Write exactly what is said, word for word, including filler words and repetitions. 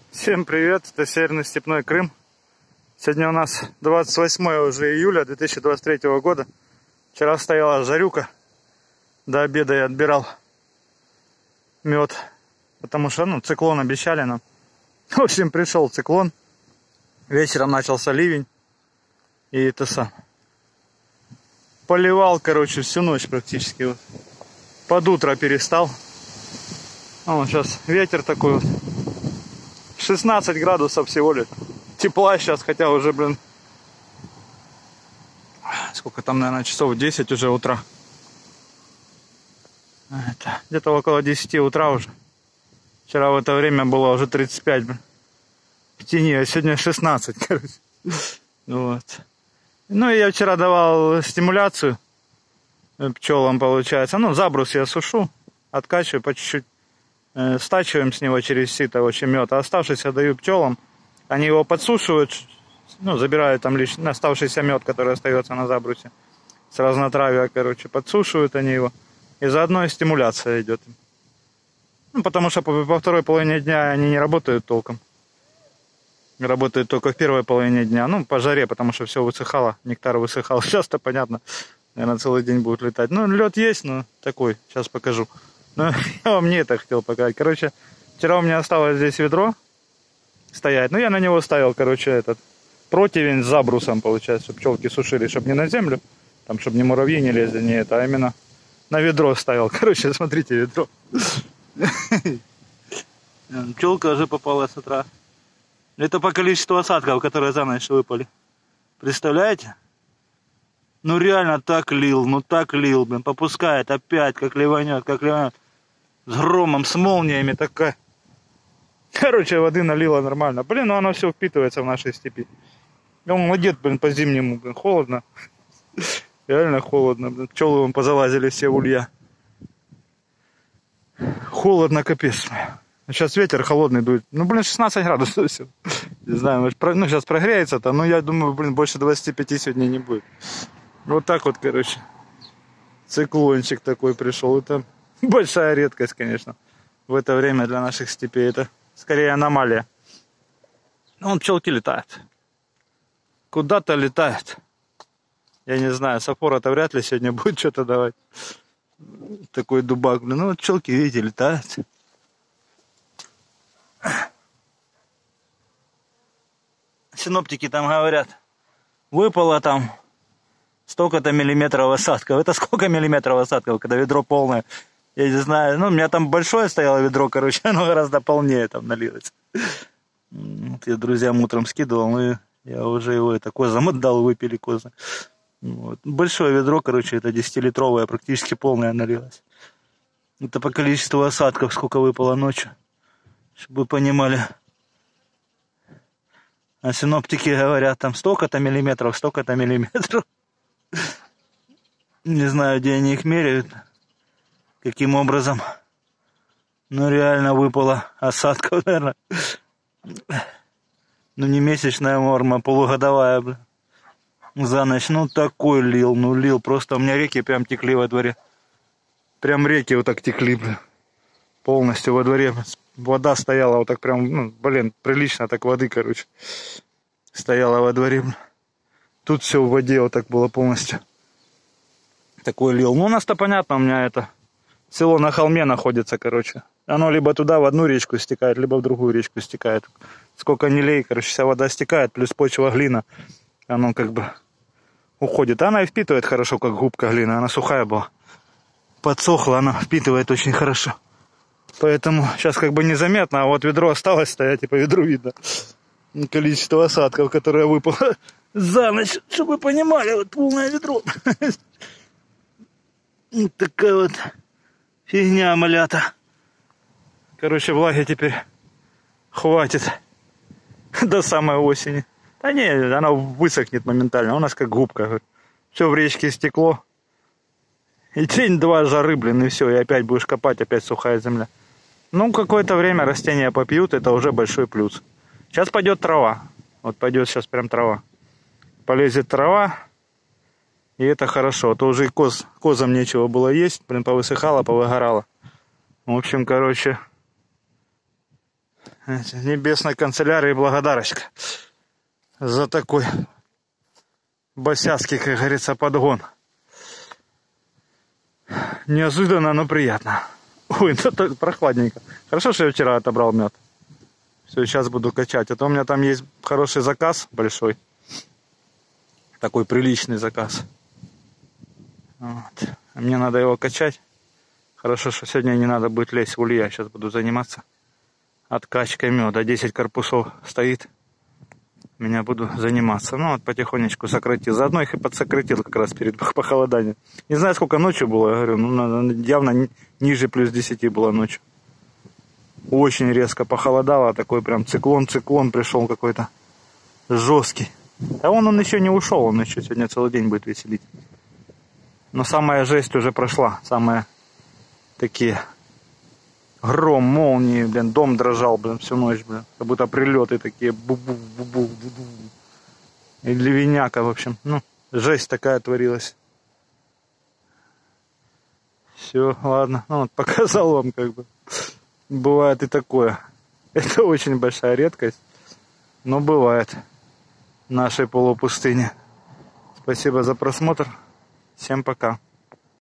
Всем привет, это Северный Степной Крым. Сегодня у нас двадцать восьмое уже июля две тысячи двадцать третьего года. Вчера стояла жарюка. До обеда я отбирал мед, потому что ну, циклон обещали нам. В общем, пришел циклон. Вечером начался ливень. И это сам. Поливал, короче, всю ночь практически. Вот. Под утро перестал. А вот сейчас ветер такой вот. шестнадцать градусов всего лишь. Тепла сейчас, хотя уже, блин, сколько там, наверное, часов десять уже утра. Где-то около десяти утра уже. Вчера в это время было уже тридцать пять, блин, в тени, а сегодня шестнадцать, короче. Вот. Ну и я вчера давал стимуляцию пчелам, получается. Ну, забрус я сушу, откачиваю по чуть-чуть. Стачиваем с него через сито очень мед, а оставшийся даю пчелам. Они его подсушивают, ну, забирают там лишь оставшийся мед, который остается на забрусе. С разнотравья, короче, подсушивают они его. И заодно и стимуляция идет. Ну, потому что по, по второй половине дня они не работают толком. Работают только в первой половине дня. Ну, по жаре, потому что все высыхало, нектар высыхал. Сейчас-то, понятно, наверное, целый день будет летать. Ну, лед есть, но такой, сейчас покажу. Ну, я вам не это хотел показать. Короче, вчера у меня осталось здесь ведро стоять. Ну, я на него ставил, короче, этот противень с забрусом, получается, чтобы пчелки сушили, чтобы не на землю, там, чтобы не муравьи не лезли, не это, а именно на ведро ставил. Короче, смотрите, ведро. Пчелка уже попала с утра. Это по количеству осадков, которые за ночь выпали. Представляете? Ну реально так лил, ну так лил, блин, попускает опять, как ливанет, как ливанет. С громом, с молниями такая. Короче, воды налила нормально. Блин, ну оно все впитывается в нашей степи. Он молодец, блин, по зимнему, блин, холодно. Реально холодно, блин. Пчелы вон позалазили все в улья. Холодно, капец. Сейчас ветер холодный дует. Ну, блин, шестнадцать градусов все. Не знаю, ну сейчас прогреется-то, но я думаю, блин, больше двадцати пяти сегодня не будет. Вот так вот, короче, циклончик такой пришел. Это большая редкость, конечно, в это время для наших степей. Это скорее аномалия. Ну, вон пчелки летают. Куда-то летают. Я не знаю, сафора-то вряд ли сегодня будет что-то давать. Такой дубак, блин. Ну, вот пчелки, видите, летают. Синоптики там говорят, выпало там столько-то миллиметров осадков. Это сколько миллиметров осадков, когда ведро полное? Я не знаю. Ну, у меня там большое стояло ведро, короче, оно гораздо полнее там налилось. Вот я друзьям утром скидывал, ну, я уже его это козам отдал, выпили козы. Вот. Большое ведро, короче, это десятилитровое, практически полное налилось. Это по количеству осадков, сколько выпало ночью, чтобы вы понимали. А синоптики говорят, там столько-то миллиметров, столько-то миллиметров. Не знаю, где они их меряют, каким образом. Но реально выпало осадков, наверное. Ну, не месячная норма, а полугодовая, блин. За ночь, ну, такой лил, ну, лил. Просто у меня реки прям текли во дворе. Прям реки вот так текли, блин. Полностью во дворе. Вода стояла вот так прям, ну, блин, прилично так воды, короче. Стояла во дворе, блин. Тут все в воде вот так было полностью. Такой лил. Ну, у нас-то понятно, у меня это село на холме находится, короче. Оно либо туда в одну речку стекает, либо в другую речку стекает. Сколько ни лей, короче, вся вода стекает, плюс почва глина. Оно как бы уходит. Она и впитывает хорошо, как губка глина. Она сухая была. Подсохла, она впитывает очень хорошо. Поэтому сейчас как бы незаметно, а вот ведро осталось стоять, и по ведру видно количество осадков, которое выпало за ночь, чтобы вы понимали, вот полное ведро. Вот такая вот фигня, малята. Короче, влаги теперь хватит до самой осени. Да не, она высохнет моментально, у нас как губка. Все в речке стекло. И день-два жары, блин, и все, и опять будешь копать, опять сухая земля. Ну, какое-то время растения попьют, это уже большой плюс. Сейчас пойдет трава. Вот пойдет сейчас прям трава. Полезет трава, и это хорошо. А то уже и коз, козам нечего было есть, блин, повысыхало, повыгорало. В общем, короче, Небесной канцелярии благодарочка за такой босяцкий, как говорится, подгон. Неожиданно, но приятно. Ой, ну так прохладненько. Хорошо, что я вчера отобрал мед. Все, сейчас буду качать. А то у меня там есть хороший заказ большой. Такой приличный заказ. Вот. Мне надо его качать. Хорошо, что сегодня не надо будет лезть в улья. Сейчас буду заниматься откачкой меда. десять корпусов стоит. Меня буду заниматься. Ну вот потихонечку сократил. Заодно их и подсократил как раз перед похолоданием. Не знаю, сколько ночью было. Я говорю, ну, явно ниже плюс десяти было ночью. Очень резко похолодало. Такой прям циклон-циклон пришел какой-то жесткий. А он, он еще не ушел. Он еще сегодня целый день будет веселить. Но самая жесть уже прошла. Самые такие гром, молнии, блин, дом дрожал, блин, всю ночь, блин. Как будто прилеты такие, бу-бу-бу-бу-бу-бу. И ливеняка, в общем. Ну, жесть такая творилась. Все, ладно. Ну, вот показал вам, как бы. Бывает и такое. Это очень большая редкость. Но бывает в нашей полупустыне. Спасибо за просмотр. Всем пока.